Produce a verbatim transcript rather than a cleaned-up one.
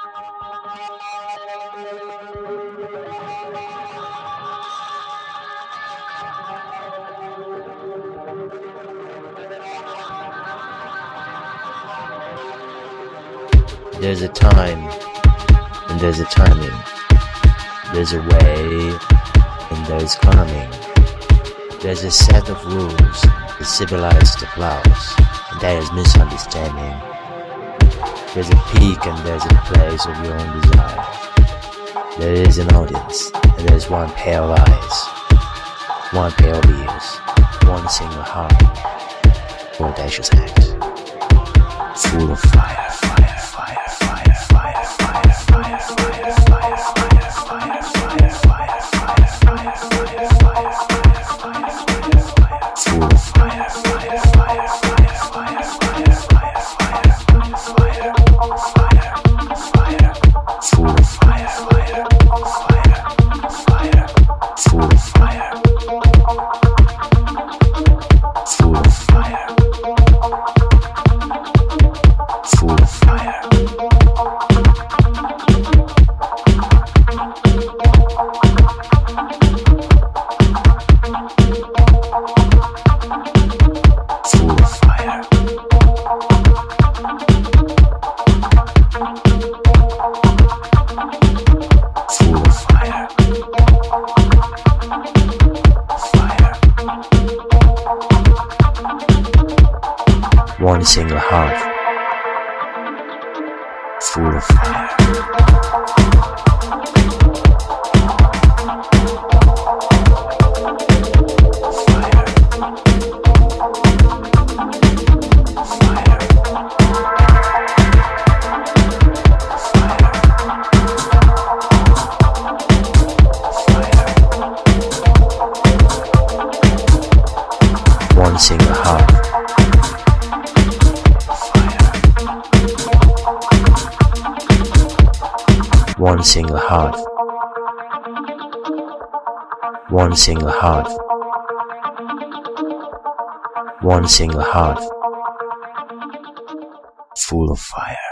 There's a time, and there's a timing. There's a way, and there's coming. There's a set of rules that civilized applause, and there is misunderstanding. There's a peak, and there's a place of your own desire. There is an audience, and there's one pair of eyes, one pair of ears, one single heart, or audacious act, full of fire. One single heart, full of fire. One single heart. One single heart. One single heart. One single heart. Full of fire.